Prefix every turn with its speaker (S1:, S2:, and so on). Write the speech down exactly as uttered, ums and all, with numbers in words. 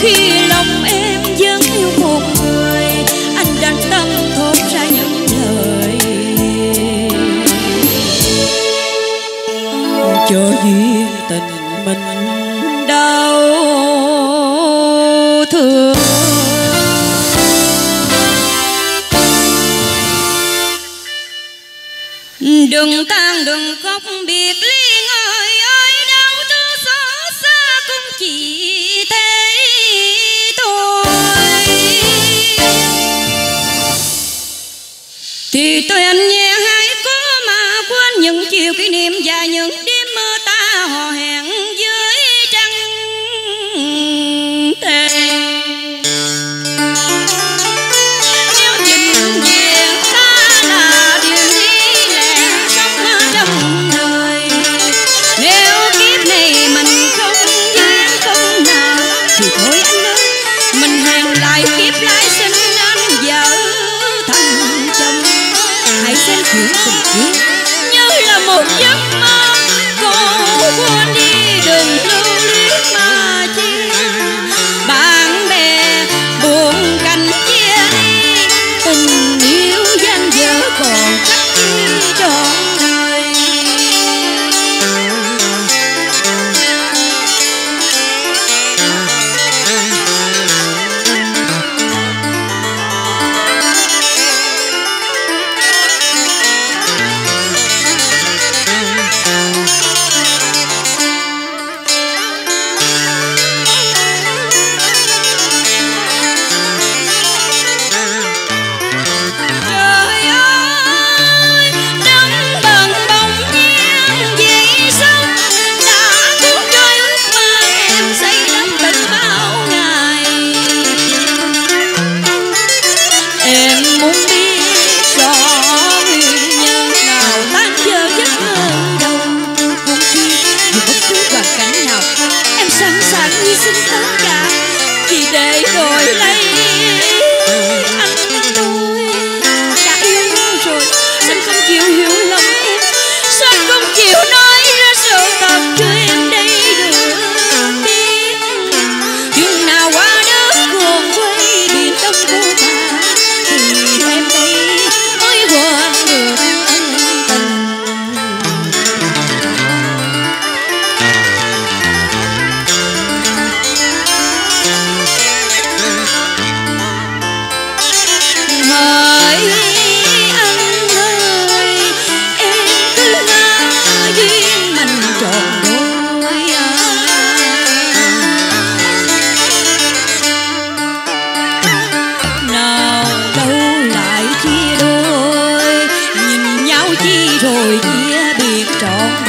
S1: khi lòng em vẫn yêu một người, anh đang tâm thốt ra những lời cho duyên tình mình đau thương. Đừng than đừng khóc biệt ly người ơi, đau thương xót xa cũng chỉ thế thôi. Thì tôi anh nhẹ hãy có mà quên những chiều kỷ niệm và những đêm mơ ta hò hẹn dưới trăng thề. Chuyện tình kia như là một giấc mơ, cô quên đi đừng lưu luyến mà chi. Bạn bè buồn cảnh chia ly, tình yêu danh dở còn khắc ghi trọn đời. Xin tất cả chỉ để đổi lấy anh tôi đã yêu nhau rồi. Sao không chịu hiểu lòng em, sao không chịu nói ra sự thật cho em đây được biết. Chừng nào qua đất cuồng quay biển đông vô vàn thì em đây mới quên được ân tình. Hỡi anh ơi, em cứ ngỡ duyên mình trọn đôi à. Nào đâu lại chia đôi, nhìn nhau chi rồi chia biệt trọn